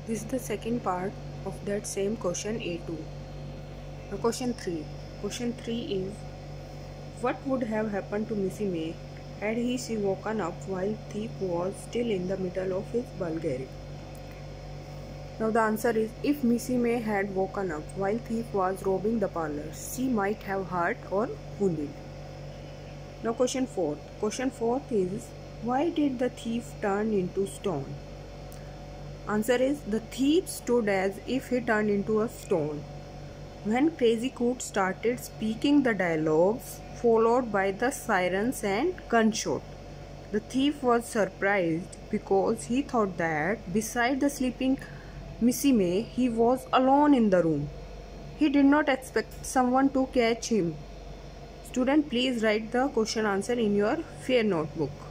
This is the second part of that same question A2. Now question 3. Question 3 is, what would have happened to Missy May had she woken up while thief was still in the middle of his burglary? Now the answer is, if Missy May had woken up while thief was robbing the parlor, she might have hurt or wounded. Now question 4. Question 4 is, why did the thief turn into stone? Answer is, the thief stood as if he turned into a stone. When Crazy Coot started speaking the dialogues, followed by the sirens and gunshot, the thief was surprised because he thought that beside the sleeping Missy May, he was alone in the room. He did not expect someone to catch him. Student, please write the question answer in your fair notebook.